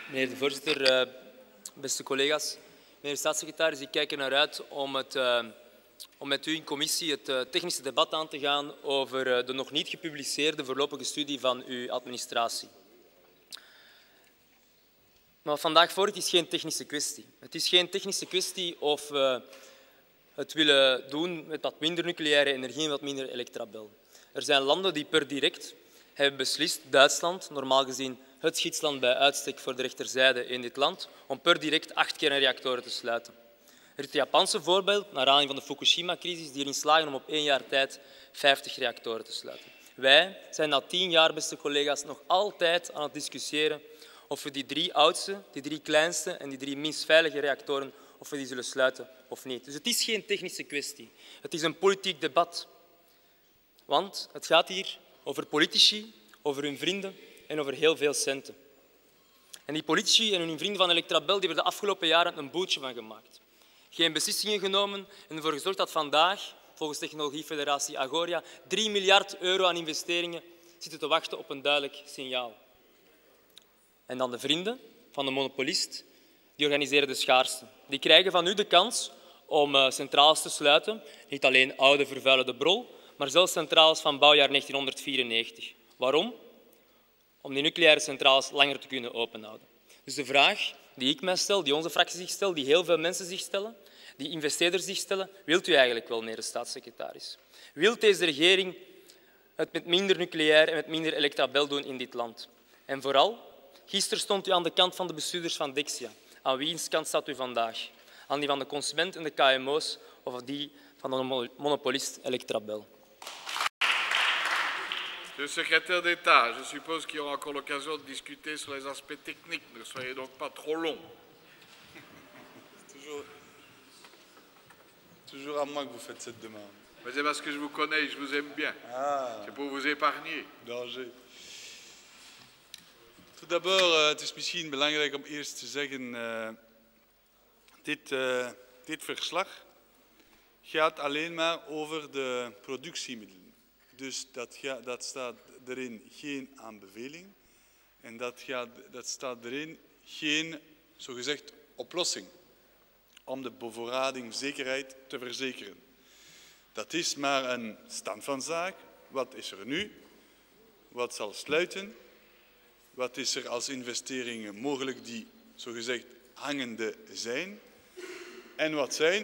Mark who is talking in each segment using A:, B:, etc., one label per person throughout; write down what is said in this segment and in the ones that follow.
A: Meneer de voorzitter, beste collega's. Meneer de staatssecretaris, ik kijk er naar uit om met u in commissie het technische debat aan te gaan over de nog niet gepubliceerde voorlopige studie van uw administratie. Maar wat vandaag voor is geen technische kwestie. Het is geen technische kwestie of we het willen doen met wat minder nucleaire energie en wat minder elektrabel. Er zijn landen die per direct hebben beslist, Duitsland, normaal gezien het gidsland bij uitstek voor de rechterzijde in dit land, om per direct 8 kernreactoren te sluiten. Er is het Japanse voorbeeld, naar aanleiding van de Fukushima-crisis, die erin slagen om op 1 jaar tijd 50 reactoren te sluiten. Wij zijn na 10 jaar, beste collega's, nog altijd aan het discussiëren of we die 3 oudste, die 3 kleinste en die 3 minst veilige reactoren of we die zullen sluiten of niet. Dus het is geen technische kwestie. Het is een politiek debat. Want het gaat hier over politici, over hun vrienden en over heel veel centen. En die politici en hun vrienden van Electrabel die hebben de afgelopen jaren een boeltje van gemaakt. Geen beslissingen genomen en ervoor gezorgd dat vandaag, volgens technologiefederatie Agoria, 3 miljard euro aan investeringen zitten te wachten op een duidelijk signaal. En dan de vrienden van de monopolist, die organiseren de schaarste. Die krijgen van u de kans om centrales te sluiten, niet alleen oude vervuilende brol, maar zelfs centrales van bouwjaar 1994. Waarom? Om die nucleaire centrales langer te kunnen openhouden. Dus de vraag die ik mij stel, die onze fractie zich stelt, die heel veel mensen zich stellen, die investeerders zich stellen, wilt u eigenlijk wel, meneer de staatssecretaris? Wilt deze regering het met minder nucleair en met minder elektrabel doen in dit land? En vooral, gisteren stond u aan de kant van de bestuurders van Dexia. Aan wiens kant staat u vandaag? Aan die van de consument en de KMO's of aan die van de monopolist Electrabel?
B: Monsieur le secrétaire d'État, je suppose qu'il y aura encore l'occasion de discuter sur les aspects techniques. Ne soyez donc pas trop long.
C: Toujours à moi que vous faites cette demande.
B: Mais c'est parce que je vous connais et je vous aime bien.
C: Ah,
B: C'est pour vous épargner.
C: danger. Tout d'abord, het is misschien belangrijk om eerst te zeggen, dit verslag gaat alleen maar over de productiemiddelen. Dus dat staat erin geen aanbeveling en dat staat erin geen, zogezegd, oplossing om de bevoorradingszekerheid te verzekeren. Dat is maar een stand van zaak. Wat is er nu? Wat zal sluiten? Wat is er als investeringen mogelijk die, zogezegd, hangende zijn? En wat zijn,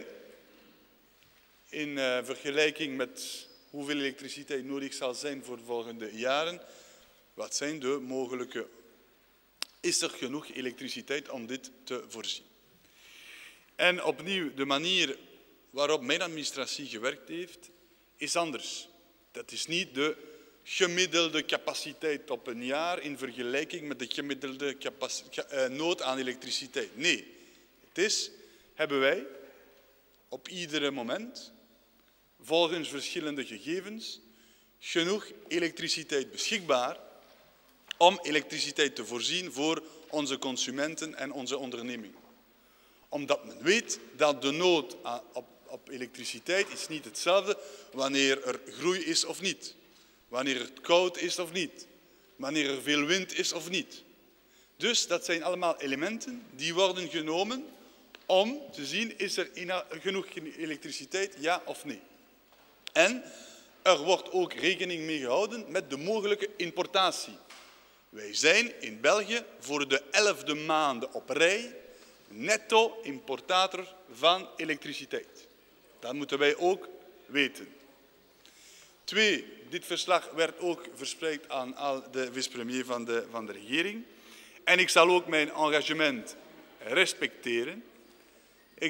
C: in vergelijking met hoeveel elektriciteit nodig zal zijn voor de volgende jaren, wat zijn de mogelijke? Is er genoeg elektriciteit om dit te voorzien? En opnieuw, de manier waarop mijn administratie gewerkt heeft, is anders. Dat is niet de gemiddelde capaciteit op een jaar in vergelijking met de gemiddelde nood aan elektriciteit. Nee, het is, hebben wij op ieder moment, volgens verschillende gegevens, genoeg elektriciteit beschikbaar om elektriciteit te voorzien voor onze consumenten en onze ondernemingen. Omdat men weet dat de nood op elektriciteit is niet hetzelfde wanneer er groei is of niet. Wanneer het koud is of niet. Wanneer er veel wind is of niet. Dus dat zijn allemaal elementen die worden genomen om te zien, is er genoeg elektriciteit, ja of nee. En er wordt ook rekening mee gehouden met de mogelijke importatie. Wij zijn in België voor de 11e maand op rij netto importator van elektriciteit. Dat moeten wij ook weten. 2, dit verslag werd ook verspreid aan al de vice-premier van de regering. En ik zal ook mijn engagement respecteren. Ik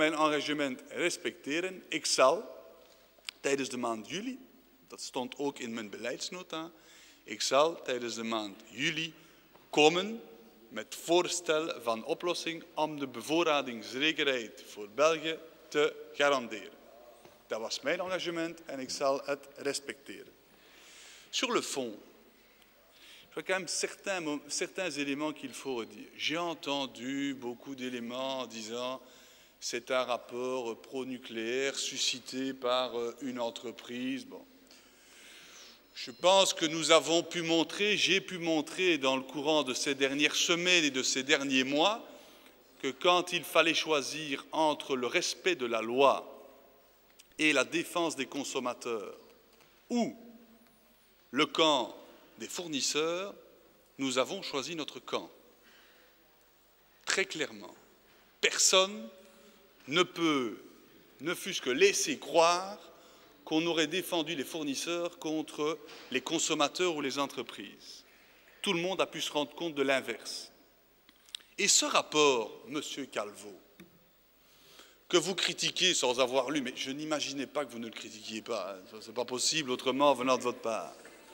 C: zal tijdens de maand juli, dat stond ook in mijn beleidsnota, ik zal tijdens de maand juli komen met voorstel van oplossing om de bevoorradingszekerheid voor België te garanderen. Dat was mijn engagement en ik zal het respecteren. Sur le fond, je crois quand même certains éléments qu'il faut redire. J'ai entendu beaucoup d'éléments disant c'est un rapport pro-nucléaire suscité par une entreprise. Bon. Je pense que nous avons pu montrer, j'ai pu montrer dans le courant de ces dernières semaines et de ces derniers mois, que quand il fallait choisir entre le respect de la loi et la défense des consommateurs ou le camp des fournisseurs, nous avons choisi notre camp. Très clairement. Personne ne peut, ne fût-ce que laisser croire qu'on aurait défendu les fournisseurs contre les consommateurs ou les entreprises. Tout le monde a pu se rendre compte de l'inverse. Et ce rapport, Monsieur Calvo, que vous critiquez sans avoir lu, mais je n'imaginais pas que vous ne le critiquiez pas, ce n'est pas possible autrement venant de votre part.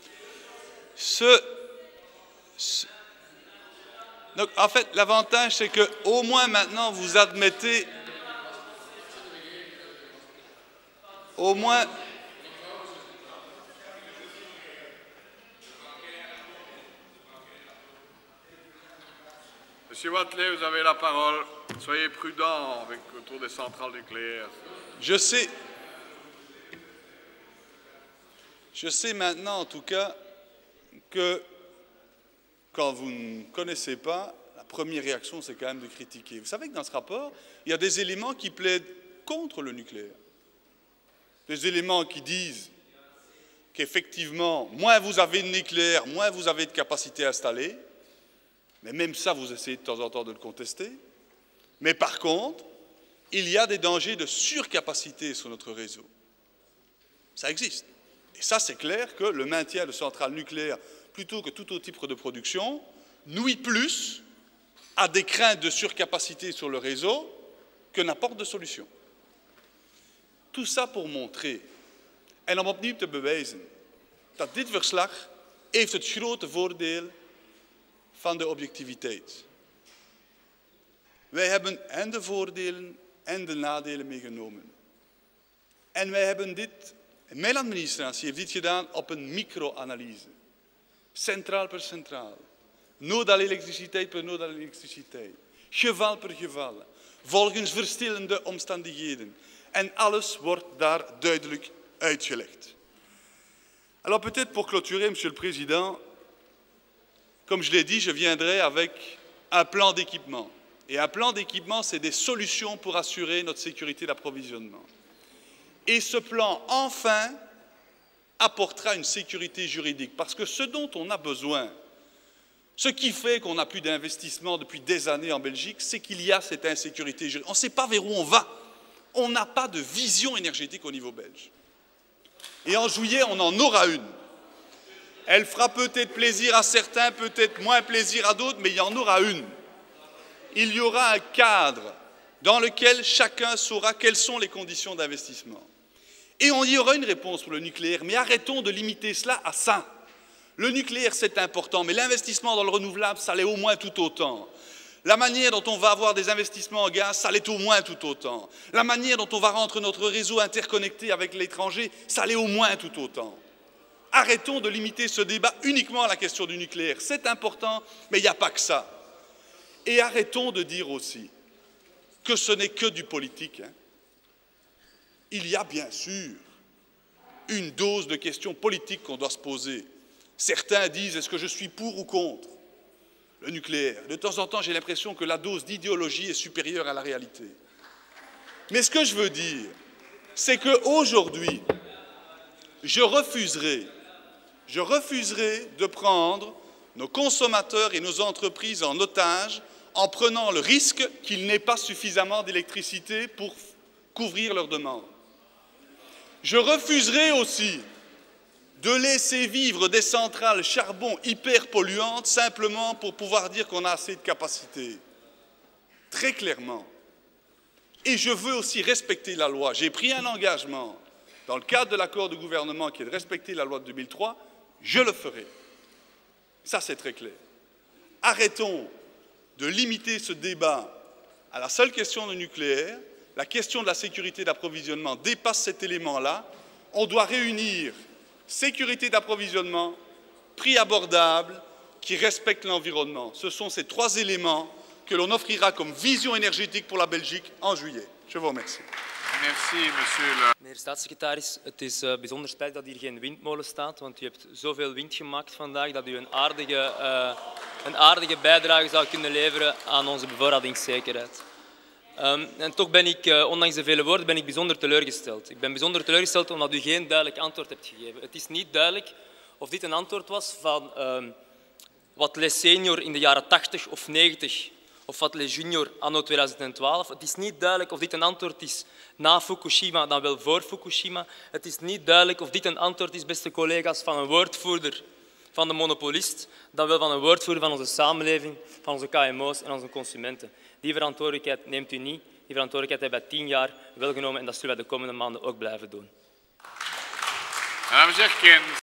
C: Donc, en fait, l'avantage, c'est qu'au moins maintenant, vous admettez, au moins,
B: Monsieur Wathelet, vous avez la parole. Soyez prudent autour des centrales nucléaires.
C: Je sais maintenant, en tout cas, que quand vous ne connaissez pas, la première réaction, c'est quand même de critiquer. Vous savez que dans ce rapport, il y a des éléments qui plaident contre le nucléaire. Des éléments qui disent qu'effectivement, moins vous avez de nucléaire, moins vous avez de capacité installée. Mais même ça, vous essayez de temps en temps de le contester. Mais par contre, il y a des dangers de surcapacité sur notre réseau. Ça existe. Et ça, c'est clair que le maintien de centrales nucléaires, plutôt que tout autre type de production, nuit plus à des craintes de surcapacité sur le réseau que n'apporte de solution. Tout ça pour montrer, en om opnieuw te bewijzen, dat dit verslag heeft het grote voordeel van de objectiviteit. Wij hebben en de voordelen en de nadelen meegenomen. En wij hebben dit, mijn administratie heeft dit gedaan op een micro-analyse. Centraal per centraal. Nodal elektriciteit per nodal elektriciteit. Geval per geval. Volgens verschillende omstandigheden. En alles wordt daar duidelijk uitgelegd. Alors peut-être pour clôturer, Monsieur le Président, comme je l'ai dit, je viendrai avec un plan d'équipement. Et un plan d'équipement, c'est des solutions pour assurer notre sécurité d'approvisionnement. Et ce plan, enfin, apportera une sécurité juridique. Parce que ce dont on a besoin, ce qui fait qu'on n'a plus d'investissement depuis des années en Belgique, c'est qu'il y a cette insécurité juridique. On ne sait pas vers où on va. On n'a pas de vision énergétique au niveau belge. Et en juillet, on en aura une. Elle fera peut-être plaisir à certains, peut-être moins plaisir à d'autres, mais il y en aura une. Il y aura un cadre dans lequel chacun saura quelles sont les conditions d'investissement. Et on y aura une réponse pour le nucléaire, mais arrêtons de limiter cela à ça. Le nucléaire, c'est important, mais l'investissement dans le renouvelable, ça l'est au moins tout autant. La manière dont on va avoir des investissements en gaz, ça l'est au moins tout autant. La manière dont on va rendre notre réseau interconnecté avec l'étranger, ça l'est au moins tout autant. Arrêtons de limiter ce débat uniquement à la question du nucléaire. C'est important, mais il n'y a pas que ça. Et arrêtons de dire aussi que ce n'est que du politique. Il y a bien sûr une dose de questions politiques qu'on doit se poser. Certains disent, est-ce que je suis pour ou contre le nucléaire? De temps en temps, j'ai l'impression que la dose d'idéologie est supérieure à la réalité. Mais ce que je veux dire, c'est qu'aujourd'hui, je refuserai de prendre nos consommateurs et nos entreprises en otage en prenant le risque qu'ils n'aient pas suffisamment d'électricité pour couvrir leurs demandes. Je refuserai aussi de laisser vivre des centrales charbon hyper polluantes simplement pour pouvoir dire qu'on a assez de capacité. Très clairement. Et je veux aussi respecter la loi. J'ai pris un engagement dans le cadre de l'accord de gouvernement qui est de respecter la loi de 2003. Je le ferai. Ça, c'est très clair. Arrêtons de limiter ce débat à la seule question du nucléaire. La question de la sécurité d'approvisionnement dépasse cet élément-là. On doit réunir sécurité d'approvisionnement, prix abordable, qui respecte l'environnement. Ce sont ces trois éléments que l'on offrira comme vision énergétique pour la Belgique en juillet. Je vous remercie.
B: Merci, monsieur le...
A: Meneer staatssecretaris, het is bijzonder spijtig dat hier geen windmolen staat, want u hebt zoveel wind gemaakt vandaag dat u een aardige bijdrage zou kunnen leveren aan onze bevoorradingszekerheid. En toch ben ik, ondanks de vele woorden, bijzonder teleurgesteld. Ik ben bijzonder teleurgesteld omdat u geen duidelijk antwoord hebt gegeven. Het is niet duidelijk of dit een antwoord was van wat les senior in de jaren 80 of 90 of wat les junior anno 2012. Het is niet duidelijk of dit een antwoord is na Fukushima dan wel voor Fukushima. Het is niet duidelijk of dit een antwoord is, beste collega's, van een woordvoerder van de monopolist dan wel van een woordvoerder van onze samenleving, van onze KMO's en onze consumenten. Die verantwoordelijkheid neemt u niet. Die verantwoordelijkheid hebben wij 10 jaar wel genomen en dat zullen wij de komende maanden ook blijven doen.
B: Madame Jerkens.